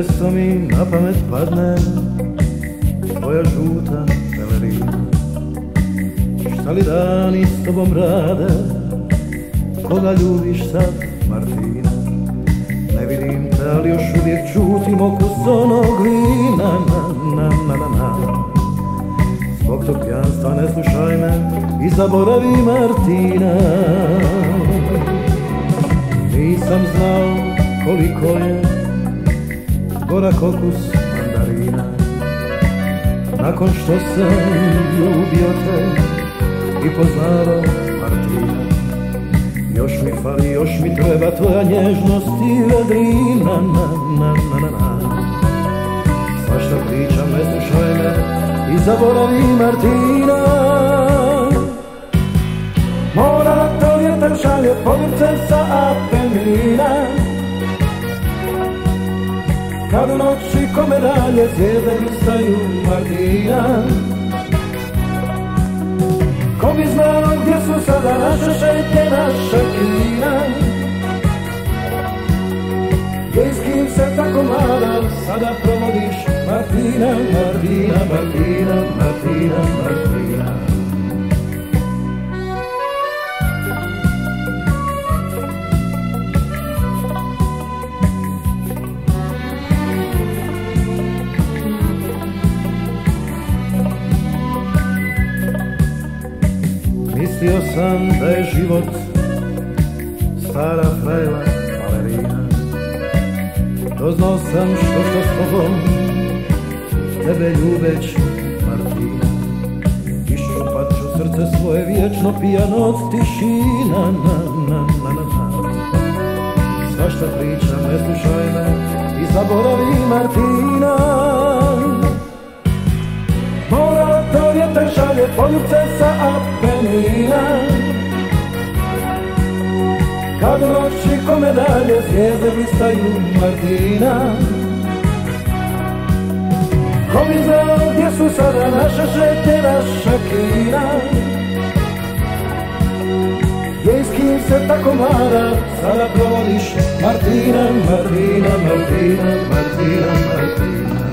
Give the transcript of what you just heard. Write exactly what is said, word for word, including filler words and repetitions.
često mi na pamet padne tvoja žuta pelerina. Šta li dani s tobom rade, koga ljubiš sad, Martina? Ne vidim te, ali još uvijek čutim okus onog vina. Na, na, na, na, na. Zbog tog pijanstva ne slušaj me i zaboravi, Martina. Nisam znao koliko je gorak okus mandarina. Nakon što sam ljubio te i poznao, Martina. Još mi fali, još mi treba tvoja nježnost i vedrina. Na, na, na, na, na. Svašta pričam, ne slušaj me i zaboravi, Martina. Mora to vjetar šalje poljubce sa Apenina. Kad u noći ko medalje zvijezde blistaju, Martina. Ko bi znao gdje su sada naše šetnje, naša kina? Gdje i s kim se tako mlada sada provodiš, Martina, Martina, Martina, Martina, Martina. Mislio sam da je život stara frajla balerina. Doznao sam što što s tobom tebe ljubeći, Martina. Iščupat ću srce svoje vječno pijano od tišina. Na, na, na, na, na. Svašta pričam, ne slušaj me i zaboravi, Martina. Mora to vjetar šalje poljubce sa Apenina. Kad u noći ko medalje zvijezde blistaju, Martina. Ko bi znao gdje su sada naše šetnje, naša kina? Gdje i s kim se tako mlada sada provodiš, Martina, Martina, Martina, Martina, Martina.